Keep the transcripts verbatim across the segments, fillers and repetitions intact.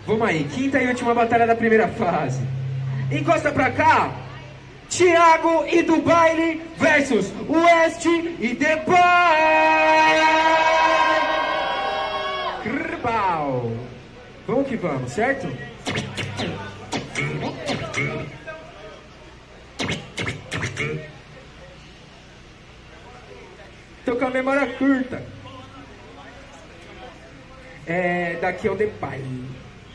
Vamos aí, quinta e última batalha da primeira fase. Encosta pra cá. Thiago e do baile versus West e The Boy. Crpau. Vamos que vamos, certo? Tô com a memória curta. É, daqui é o The Boy.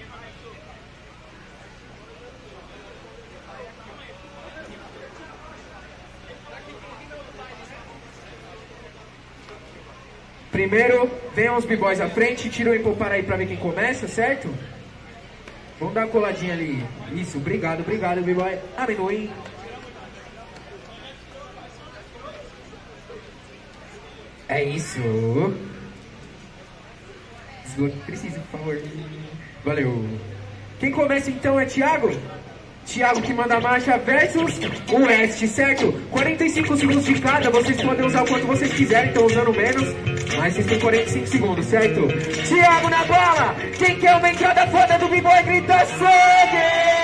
Primeiro, venham os b-boys à frente, tira o empopar aí pra ver quem começa, certo? Vamos dar uma coladinha ali. Isso, obrigado, obrigado, b-boy. Amendoim. É isso. Esgoto, preciso, por favor. Valeu. Quem começa então é Thiago. Thiago que manda a marcha versus o West, certo? quarenta e cinco segundos de cada, vocês podem usar o quanto vocês quiserem, estão usando menos, mas vocês têm quarenta e cinco segundos, certo? Thiago na bola! Quem quer uma entrada foda do b-boy grita sangue!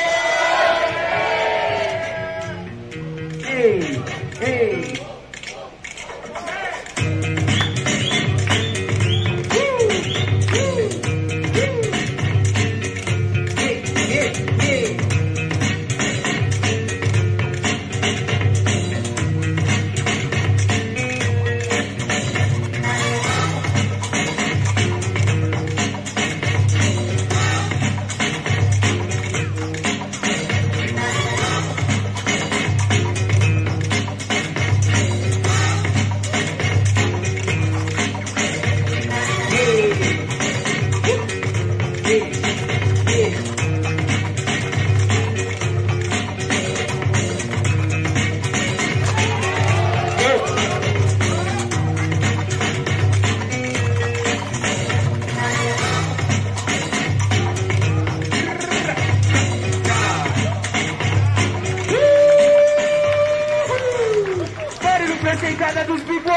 Ei, ei! Sentada dos b-boys!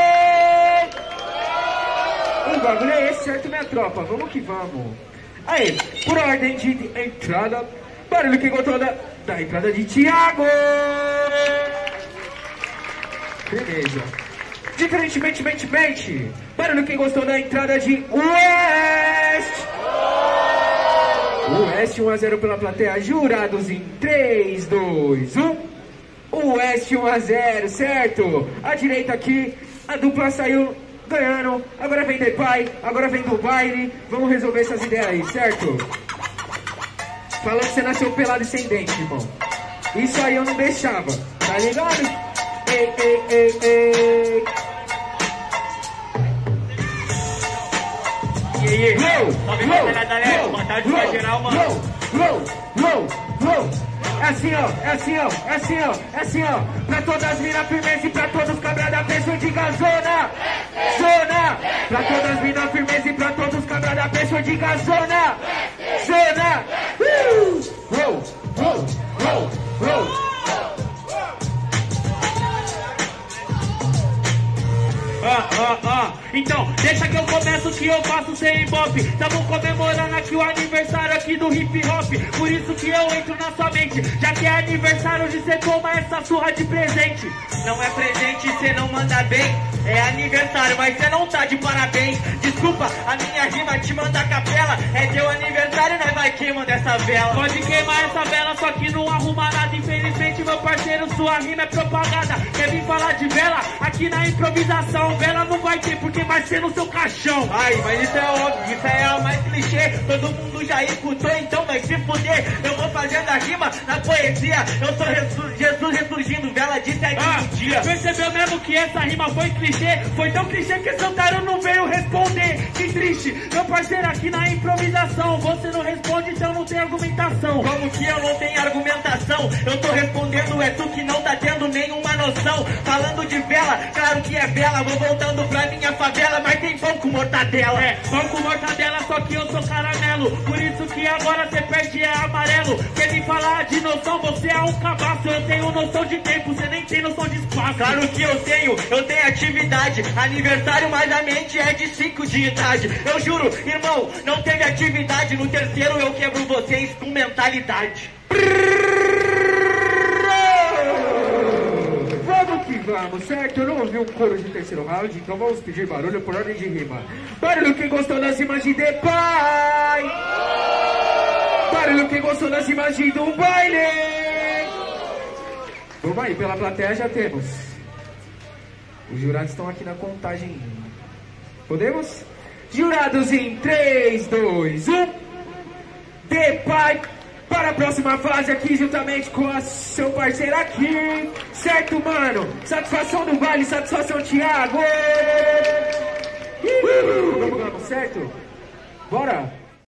O bagulho é esse, certo, minha tropa? Vamos que vamos. Aí, por ordem de entrada, barulho que gostou da, da entrada de Thiago! Beleza. Diferentemente, mente, mente. Barulho que gostou da entrada de West! O West um a zero pela plateia. Jurados em três, dois, um. O West um a zero, certo? A direita aqui, a dupla saiu ganhando. Agora vem The Pai, agora vem do baile. Vamos resolver essas ideias aí, certo? Falando que você nasceu pelado e sem dente, irmão. Isso aí eu não deixava, tá ligado? Ei, ei, ei, ei. E aí, salve rapaziada, galera. Boa tarde pra geral, mano. Low, low, low. É assim, ó, é assim, ó, é assim, ó, é assim, ó. Pra todas as minas firmeza e pra todos cabra da pessoa diga zona, zona. Pra todas as minas firmeza e pra todos cabra da pessoa diga zona, zona. Uh! Roll, roll, roll, roll. Ah, ah, ah. Então, deixa que eu começo que eu faço sem ibope. Tamo comemorando aqui o aniversário aqui do hip hop. Por isso que eu entro na sua mente. Já que é aniversário de cê toma essa surra de presente. Não é presente, cê não manda bem. É aniversário, mas cê não tá de parabéns. Desculpa, a minha rima te manda a capela. É teu aniversário, nós vai queimando essa vela. Pode queimar essa vela, só que não arruma nada. Infelizmente, meu parceiro, sua rima é propaganda. Quer vir falar de vela? Aqui na improvisação, vela não vai ter, porque vai ser no seu caixão. Ai, mas isso é óbvio, isso é a mais clichê. Todo mundo já escutou, então vai se fuder. Eu vou fazendo a rima na poesia. Eu sou Jesus, Jesus ressurgindo, vela disse aí ah, um dia. Percebeu mesmo que essa rima foi clichê? Foi tão clichê que Santaro não veio responder. Que triste, meu parceiro, aqui na improvisação. Você não responde, então não tem argumentação. Como que eu não tenho argumentação? Eu tô respondendo, é tu que não tá tendo nenhuma noção. Falando de vela, claro que é vela. Vou voltando pra minha favela, mas tem pão com mortadela. É, pão com mortadela, só que eu sou caramelo. amarelo. Por isso que agora cê perde é amarelo. Quer me falar de noção, você é um cabaço. Eu tenho noção de tempo, você nem tem noção de espaço. Claro que eu tenho, eu tenho atividade. Aniversário mais a mente é de cinco de idade. Eu juro, irmão, não teve atividade. No terceiro eu quebro vocês com mentalidade. Vamos que vamos, certo? Eu não ouvi um coro de terceiro round, então vamos pedir barulho por ordem de rima. Barulho quem gostou das rimas de The Pai. Barulho quem gostou das rimas de do baile. Vamos aí, pela plateia já temos. Os jurados estão aqui na contagem. Podemos? Jurados em três, dois, um. The Pai para a próxima fase aqui, juntamente com a seu parceiro aqui. Certo, mano? Satisfação do baile, satisfação, Thiago. Vamos, vamos, certo? Bora!